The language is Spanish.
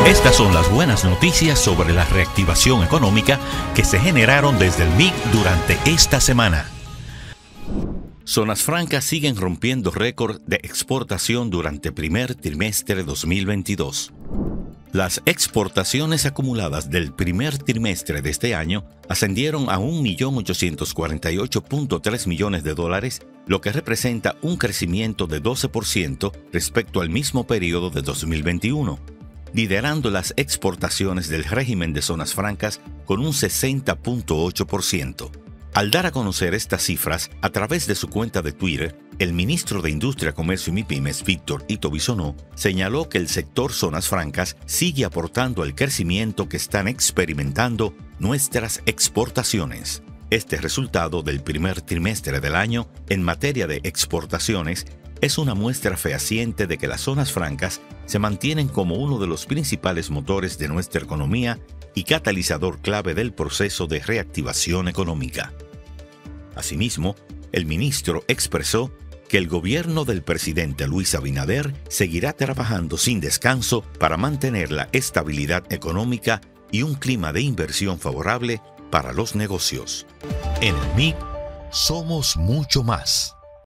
Estas son las buenas noticias sobre la reactivación económica que se generaron desde el MIC durante esta semana. Zonas francas siguen rompiendo récord de exportación durante el primer trimestre de 2022. Las exportaciones acumuladas del primer trimestre de este año ascendieron a $1.848.3 millones, lo que representa un crecimiento de 12% respecto al mismo periodo de 2021, liderando las exportaciones del régimen de zonas francas con un 60.8%. Al dar a conocer estas cifras a través de su cuenta de Twitter, el ministro de Industria, Comercio y MIPYMES, Víctor Ito Bisonó, señaló que el sector zonas francas sigue aportando al crecimiento que están experimentando nuestras exportaciones. Este resultado del primer trimestre del año en materia de exportaciones es una muestra fehaciente de que las zonas francas se mantienen como uno de los principales motores de nuestra economía y catalizador clave del proceso de reactivación económica. Asimismo, el ministro expresó que el gobierno del presidente Luis Abinader seguirá trabajando sin descanso para mantener la estabilidad económica y un clima de inversión favorable para los negocios. En el MIC somos mucho más.